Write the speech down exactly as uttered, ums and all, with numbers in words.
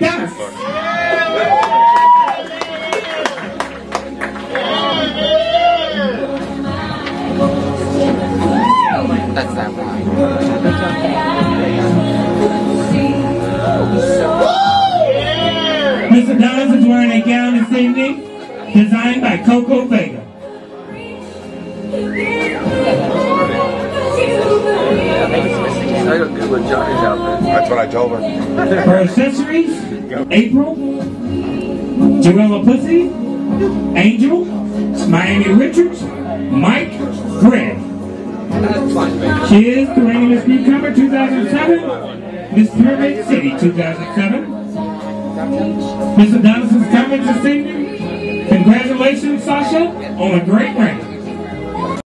Adonis. That's that one. Miss Adonis is wearing a gown this evening designed by Coco Vega. I don't do what Johnny's outfit. That's what I told her. Her accessories: April, Joella Pussy, Angel, Miami Richards, Mike, Greg. She is the reigning Miss Newcomer two thousand seven, Miss Pyramid City two thousand seven. Miss Adonis' comments this evening. Congratulations, Sasha, on a great reign.